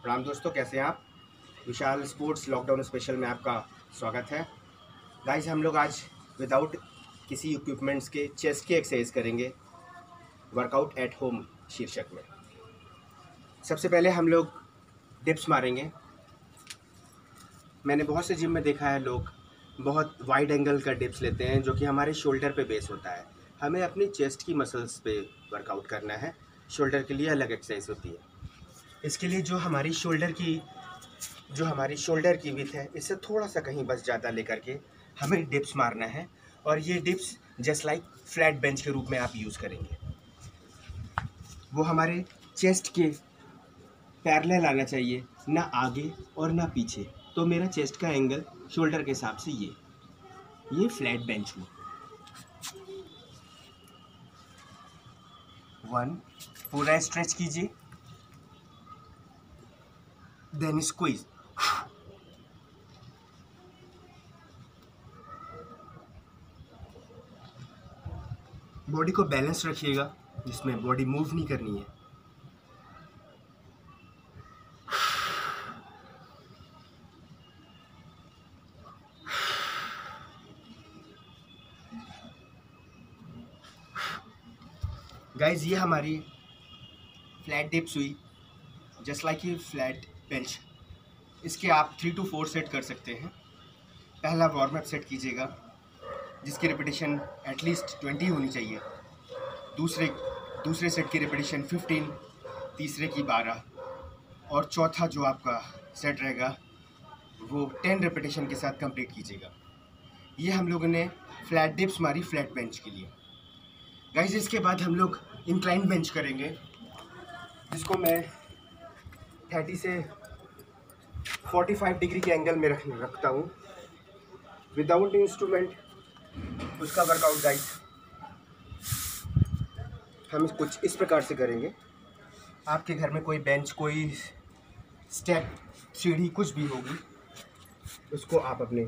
प्रणाम दोस्तों, कैसे हैं आप। विशाल स्पोर्ट्स लॉकडाउन स्पेशल में आपका स्वागत है। गाइस, हम लोग आज विदाउट किसी इक्विपमेंट्स के चेस्ट की एक्सरसाइज करेंगे, वर्कआउट एट होम शीर्षक में। सबसे पहले हम लोग डिप्स मारेंगे। मैंने बहुत से जिम में देखा है, लोग बहुत वाइड एंगल का डिप्स लेते हैं जो कि हमारे शोल्डर पे बेस होता है। हमें अपनी चेस्ट की मसल्स पे वर्कआउट करना है। शोल्डर के लिए अलग एक्सरसाइज होती है। इसके लिए जो हमारी शोल्डर की विड्थ है, इससे थोड़ा सा कहीं बस ज़्यादा लेकर के हमें डिप्स मारना है। और ये dips just like flat bench के रूप में आप यूज़ करेंगे। वो हमारे चेस्ट के पैरेलल आना चाहिए, ना आगे और ना पीछे। तो मेरा चेस्ट का एंगल शोल्डर के हिसाब से ये फ्लैट बेंच हुआ। 1, पूरा स्ट्रेच कीजिए, देन स्क्वीज। बॉडी को बैलेंस रखिएगा, जिसमें बॉडी मूव नहीं करनी है। गाइज, ये हमारी फ्लैट डिप्स हुई, जस्ट लाइक ये फ्लैट बेंच। इसके आप 3 to 4 सेट कर सकते हैं। पहला वार्म अप सेट कीजिएगा, जिसकी रिपीटिशन एटलीस्ट 20 होनी चाहिए। दूसरे सेट की रिपीटिशन 15, तीसरे की 12, और चौथा जो आपका सेट रहेगा वो 10 रिपीटिशन के साथ कंप्लीट कीजिएगा। ये हम लोगों ने फ्लैट डिप्स मारी फ्लैट बेंच के लिए। गाइस, इसके बाद हम लोग इंक्लाइन बेंच करेंगे, जिसको मैं 30 से 45 डिग्री के एंगल में रखता हूँ विदाउट इंस्ट्रूमेंट। उसका वर्कआउट गाइस हम कुछ इस प्रकार से करेंगे। आपके घर में कोई बेंच, कोई स्टेप, सीढ़ी कुछ भी होगी, उसको आप अपने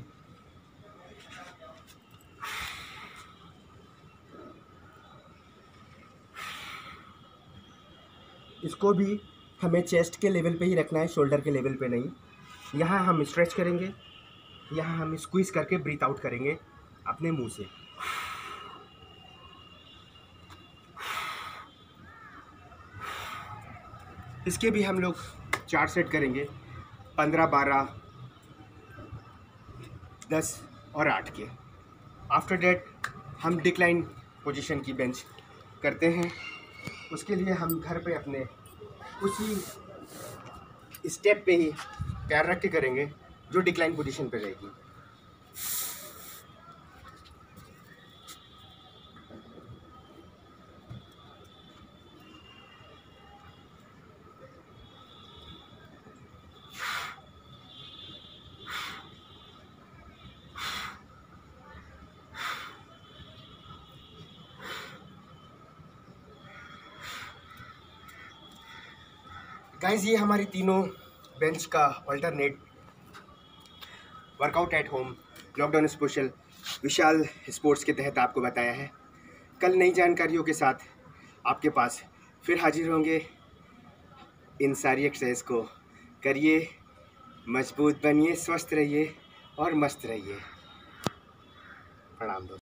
इसको भी हमें चेस्ट के लेवल पे ही रखना है, शोल्डर के लेवल पे नहीं। यहाँ हम स्ट्रेच करेंगे, यहाँ हम स्क्वीज करके ब्रीथ आउट करेंगे अपने मुंह से। इसके भी हम लोग 4 सेट करेंगे, 15, 12, 10 और 8 के। आफ्टर डेट हम डिक्लाइन पोजीशन की बेंच करते हैं। उसके लिए हम घर पे अपने उसी स्टेप पे ही पैर रख के करेंगे जो डिक्लाइन पोजीशन पे रहेगी। गाइस, ये हमारी तीनों बेंच का alternate workout at home lockdown special Vishal sports के तहत आपको बताया है। कल नई जानकारियों के साथ आपके पास फिर हाजिर होंगे। इन सारी एक्सरसाइज को करिए, मजबूत बनिए, स्वस्थ रहिए और मस्त रहिए। प्रणाम दोस्तों।